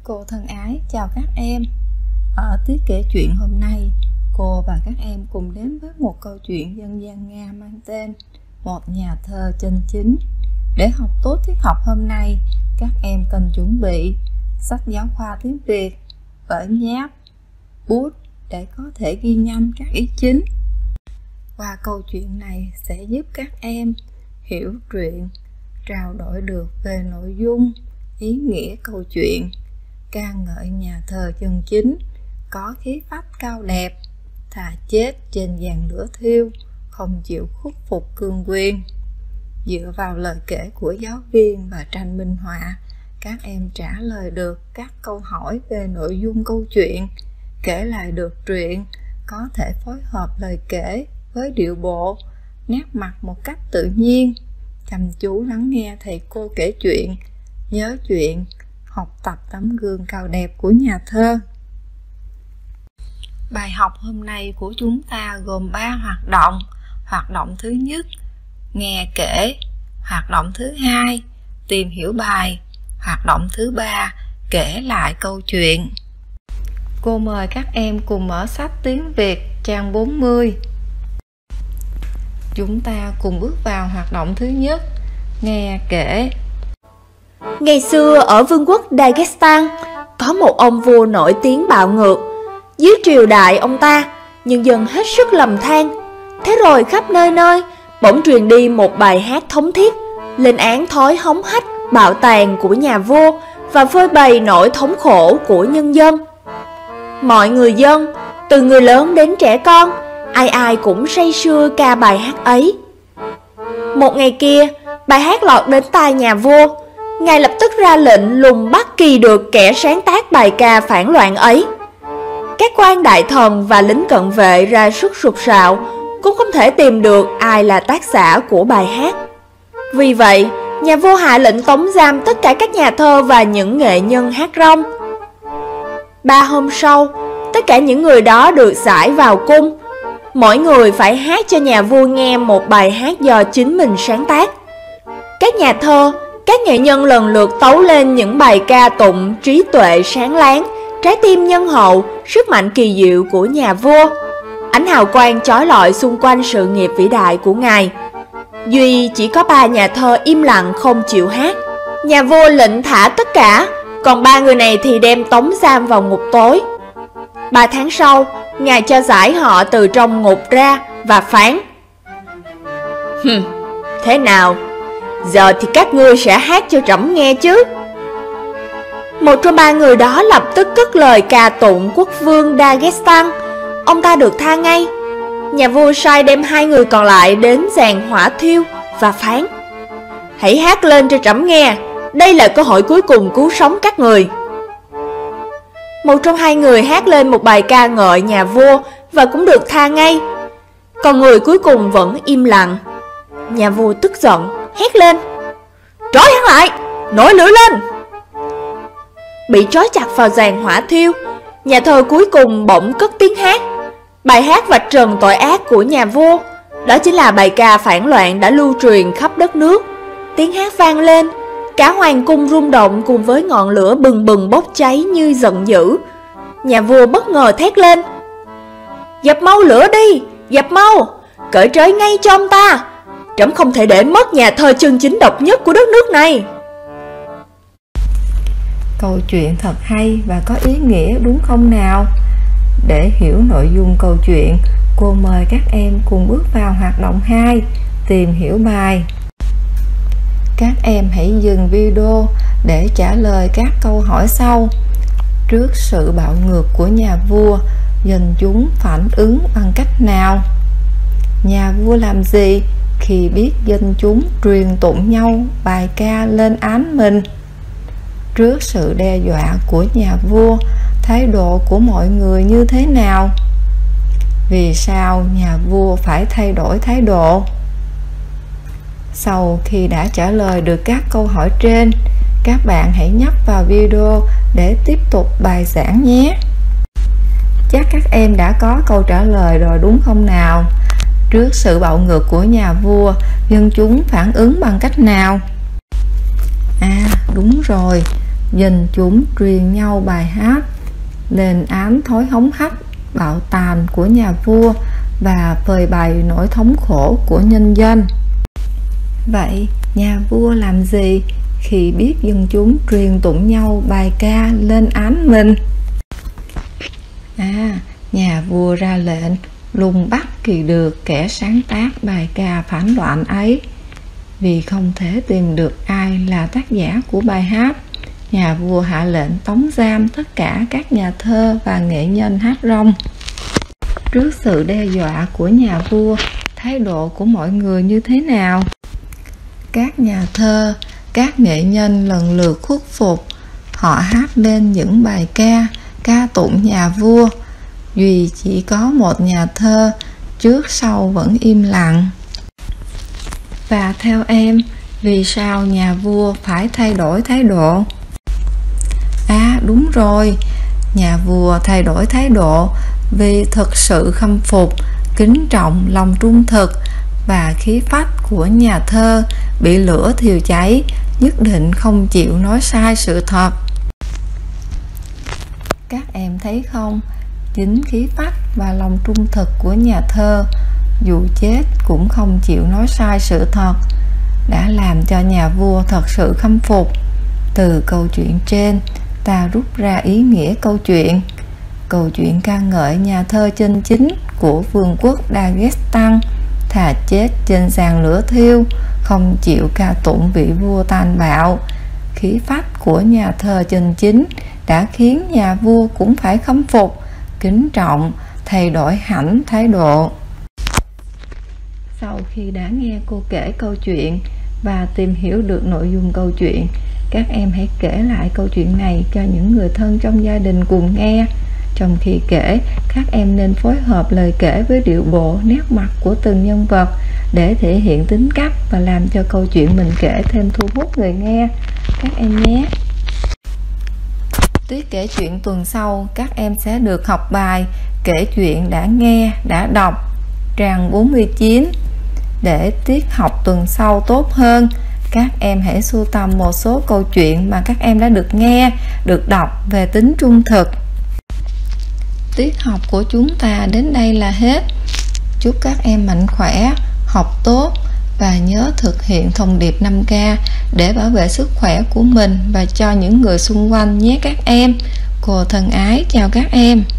Cô thân ái, chào các em. Ở tiết kể chuyện hôm nay, cô và các em cùng đến với một câu chuyện dân gian Nga mang tên Một nhà thơ chân chính. Để học tốt tiết học hôm nay, các em cần chuẩn bị sách giáo khoa tiếng Việt, vở nháp, bút để có thể ghi nhanh các ý chính. Qua câu chuyện này sẽ giúp các em hiểu truyện, trao đổi được về nội dung, ý nghĩa câu chuyện, ca ngợi nhà thơ chân chính, có khí phách cao đẹp, thà chết trên giàn lửa thiêu, không chịu khuất phục cương quyền. Dựa vào lời kể của giáo viên và tranh minh họa, các em trả lời được các câu hỏi về nội dung câu chuyện, kể lại được truyện, có thể phối hợp lời kể với điệu bộ, nét mặt một cách tự nhiên, chăm chú lắng nghe thầy cô kể chuyện, nhớ chuyện, học tập tấm gương cao đẹp của nhà thơ. Bài học hôm nay của chúng ta gồm 3 hoạt động. Hoạt động thứ nhất, nghe kể. Hoạt động thứ hai, tìm hiểu bài. Hoạt động thứ ba, kể lại câu chuyện. Cô mời các em cùng mở sách tiếng Việt trang 40. Chúng ta cùng bước vào hoạt động thứ nhất, nghe kể. Ngày xưa ở vương quốc Dagestan, có một ông vua nổi tiếng bạo ngược. Dưới triều đại ông ta, nhân dân hết sức lầm than. Thế rồi khắp nơi nơi bỗng truyền đi một bài hát thống thiết, lên án thói hống hách, bạo tàn của nhà vua và phơi bày nỗi thống khổ của nhân dân. Mọi người dân, từ người lớn đến trẻ con, ai ai cũng say sưa ca bài hát ấy. Một ngày kia, bài hát lọt đến tai nhà vua. Ngài lập tức ra lệnh lùng bắt kỳ được kẻ sáng tác bài ca phản loạn ấy. Các quan đại thần và lính cận vệ ra sức sục sạo, cũng không thể tìm được ai là tác giả của bài hát. Vì vậy, nhà vua hạ lệnh tống giam tất cả các nhà thơ và những nghệ nhân hát rong. 3 hôm sau, tất cả những người đó được giải vào cung. Mỗi người phải hát cho nhà vua nghe một bài hát do chính mình sáng tác. Các nhà thơ, các nghệ nhân lần lượt tấu lên những bài ca tụng trí tuệ sáng láng, trái tim nhân hậu, sức mạnh kỳ diệu của nhà vua. Ánh hào quang chói lọi xung quanh sự nghiệp vĩ đại của ngài. Duy chỉ có 3 nhà thơ im lặng không chịu hát. Nhà vua lệnh thả tất cả, còn 3 người này thì đem tống giam vào ngục tối. 3 tháng sau, ngài cho giải họ từ trong ngục ra và phán: Thế nào? Giờ thì các ngươi sẽ hát cho trẫm nghe chứ. Một trong 3 người đó lập tức cất lời ca tụng quốc vương Dagestan. Ông ta được tha ngay. Nhà vua sai đem 2 người còn lại đến giàn hỏa thiêu và phán: Hãy hát lên cho trẫm nghe, đây là cơ hội cuối cùng cứu sống các người. Một trong 2 người hát lên một bài ca ngợi nhà vua và cũng được tha ngay. Còn người cuối cùng vẫn im lặng. Nhà vua tức giận, hét lên: Trói hắn lại, nổi lửa lên! Bị trói chặt vào giàn hỏa thiêu, nhà thơ cuối cùng bỗng cất tiếng hát. Bài hát vạch trần tội ác của nhà vua. Đó chính là bài ca phản loạn đã lưu truyền khắp đất nước. Tiếng hát vang lên, cả hoàng cung rung động cùng với ngọn lửa bừng bừng bốc cháy như giận dữ. Nhà vua bất ngờ thét lên: Dập mau lửa đi, dập mau, cởi trói ngay cho ông ta. Trẫm không thể để mất nhà thơ chân chính độc nhất của đất nước này. Câu chuyện thật hay và có ý nghĩa đúng không nào? Để hiểu nội dung câu chuyện, cô mời các em cùng bước vào hoạt động 2, tìm hiểu bài. Các em hãy dừng video để trả lời các câu hỏi sau. Trước sự bạo ngược của nhà vua, dân chúng phản ứng bằng cách nào? Nhà vua làm gì khi biết dân chúng truyền tụng nhau bài ca lên án mình? Trước sự đe dọa của nhà vua, thái độ của mọi người như thế nào? Vì sao nhà vua phải thay đổi thái độ? Sau khi đã trả lời được các câu hỏi trên, các bạn hãy nhấp vào video để tiếp tục bài giảng nhé. Chắc các em đã có câu trả lời rồi đúng không nào? Trước sự bạo ngược của nhà vua, dân chúng phản ứng bằng cách nào? À, đúng rồi, dân chúng truyền nhau bài hát lên án thói hống hách bạo tàn của nhà vua và phơi bày nỗi thống khổ của nhân dân. Vậy nhà vua làm gì khi biết dân chúng truyền tụng nhau bài ca lên án mình? Nhà vua ra lệnh lùng bắt kỳ được kẻ sáng tác bài ca phản loạn ấy. Vì không thể tìm được ai là tác giả của bài hát, nhà vua hạ lệnh tống giam tất cả các nhà thơ và nghệ nhân hát rong. Trước sự đe dọa của nhà vua, thái độ của mọi người như thế nào? Các nhà thơ, các nghệ nhân lần lượt khuất phục. Họ hát lên những bài ca tụng nhà vua. Duy chỉ có một nhà thơ trước sau vẫn im lặng. Và theo em, vì sao nhà vua phải thay đổi thái độ? Đúng rồi, nhà vua thay đổi thái độ vì thực sự khâm phục, kính trọng lòng trung thực và khí phách của nhà thơ bị lửa thiêu cháy, nhất định không chịu nói sai sự thật. Các em thấy không, chính khí phách và lòng trung thực của nhà thơ, dù chết cũng không chịu nói sai sự thật, đã làm cho nhà vua thật sự khâm phục. Từ câu chuyện trên, ta rút ra ý nghĩa câu chuyện. Câu chuyện ca ngợi nhà thơ chân chính của vương quốc Dagestan thà chết trên giàn lửa thiêu, không chịu ca tụng vị vua tàn bạo. Khí phách của nhà thơ chân chính đã khiến nhà vua cũng phải khâm phục, kính trọng, thay đổi hẳn thái độ. Sau khi đã nghe cô kể câu chuyện và tìm hiểu được nội dung câu chuyện, các em hãy kể lại câu chuyện này cho những người thân trong gia đình cùng nghe. Trong khi kể, các em nên phối hợp lời kể với điệu bộ, nét mặt của từng nhân vật để thể hiện tính cách và làm cho câu chuyện mình kể thêm thu hút người nghe các em nhé. Tiết kể chuyện tuần sau, các em sẽ được học bài kể chuyện đã nghe, đã đọc, trang 49. Để tiết học tuần sau tốt hơn, các em hãy sưu tầm một số câu chuyện mà các em đã được nghe, được đọc về tính trung thực. Tiết học của chúng ta đến đây là hết. Chúc các em mạnh khỏe, học tốt và nhớ thực hiện thông điệp 5K để bảo vệ sức khỏe của mình và cho những người xung quanh nhé các em. Cô thân ái chào các em.